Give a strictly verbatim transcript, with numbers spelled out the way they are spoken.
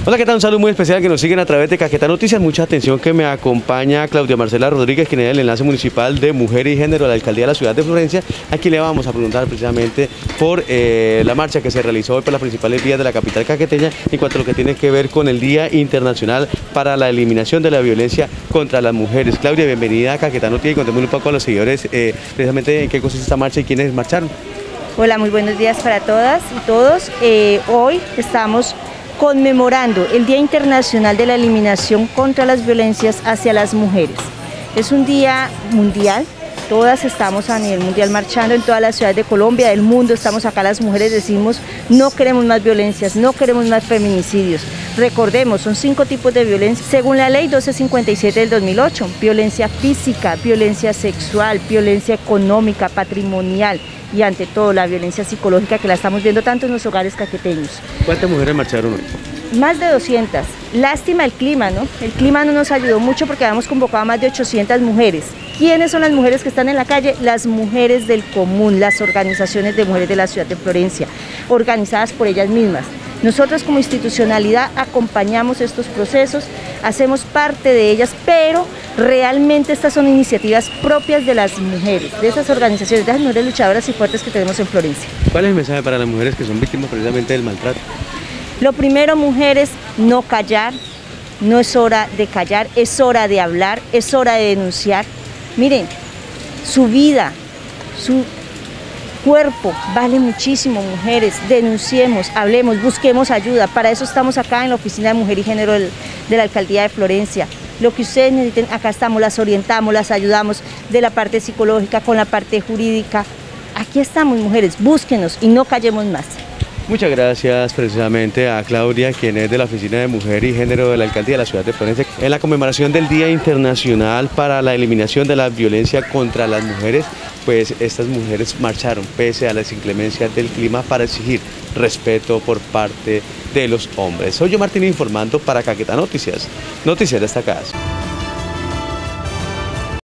Hola, ¿qué tal? Un saludo muy especial que nos siguen a través de Caquetá Noticias. Mucha atención que me acompaña Claudia Marcela Rodríguez, quien es el enlace municipal de Mujer y Género de la Alcaldía de la Ciudad de Florencia. Aquí le vamos a preguntar precisamente por eh, la marcha que se realizó hoy por las principales vías de la capital caqueteña en cuanto a lo que tiene que ver con el Día Internacional para la Eliminación de la Violencia contra las Mujeres. Claudia, bienvenida a Caquetá Noticias y contemos un poco a los seguidores eh, precisamente en qué consiste esta marcha y quiénes marcharon. Hola, muy buenos días para todas y todos. Eh, hoy estamos conmemorando el Día Internacional de la Eliminación contra las Violencias hacia las Mujeres. Es un día mundial, todas estamos a nivel mundial marchando en todas las ciudades de Colombia, del mundo, estamos acá las mujeres, decimos no queremos más violencias, no queremos más feminicidios. Recordemos, son cinco tipos de violencia, según la ley doce cincuenta y siete del dos mil ocho, violencia física, violencia sexual, violencia económica, patrimonial, y ante todo la violencia psicológica que la estamos viendo tanto en los hogares caqueteños. ¿Cuántas mujeres marcharon hoy? Más de doscientas. Lástima el clima, ¿no? El clima no nos ayudó mucho porque habíamos convocado a más de ochocientas mujeres. ¿Quiénes son las mujeres que están en la calle? Las mujeres del común, las organizaciones de mujeres de la ciudad de Florencia, organizadas por ellas mismas. Nosotros como institucionalidad acompañamos estos procesos, hacemos parte de ellas, pero realmente estas son iniciativas propias de las mujeres, de esas organizaciones, de las mujeres luchadoras y fuertes que tenemos en Florencia. ¿Cuál es el mensaje para las mujeres que son víctimas precisamente del maltrato? Lo primero, mujeres, no callar, no es hora de callar, es hora de hablar, es hora de denunciar. Miren, su vida, su cuerpo vale muchísimo, mujeres, denunciemos, hablemos, busquemos ayuda. Para eso estamos acá en la Oficina de Mujer y Género del, de la Alcaldía de Florencia. Lo que ustedes necesiten, acá estamos, las orientamos, las ayudamos de la parte psicológica con la parte jurídica. Aquí estamos, mujeres, búsquenos y no callemos más. Muchas gracias precisamente a Claudia, quien es de la Oficina de Mujer y Género de la Alcaldía de la Ciudad de Florencia. En la conmemoración del Día Internacional para la Eliminación de la Violencia contra las Mujeres, pues estas mujeres marcharon pese a las inclemencias del clima para exigir respeto por parte de los hombres. Soy yo, Martín, informando para Caquetá Noticias, noticias destacadas.